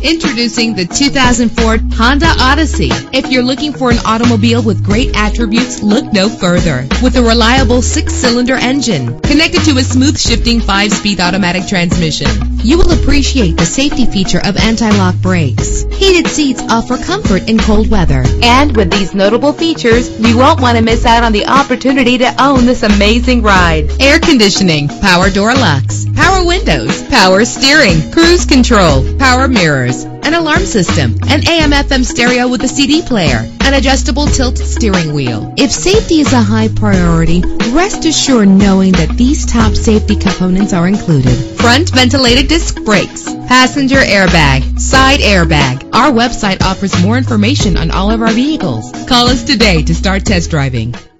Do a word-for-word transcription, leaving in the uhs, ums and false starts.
Introducing the two thousand four Honda Odyssey. If you're looking for an automobile with great attributes, look no further. With a reliable six-cylinder engine connected to a smooth shifting five-speed automatic transmission, you will appreciate the safety feature of anti-lock brakes. Heated seats offer comfort in cold weather. And with these notable features, you won't want to miss out on the opportunity to own this amazing ride. Air conditioning, power door locks, power windows, power steering, cruise control, power mirrors, an alarm system, an A M F M stereo with a C D player, an adjustable tilt steering wheel. If safety is a high priority, rest assured knowing that these top safety components are included. Front ventilated disc brakes, passenger airbag, side airbag. Our website offers more information on all of our vehicles. Call us today to start test driving.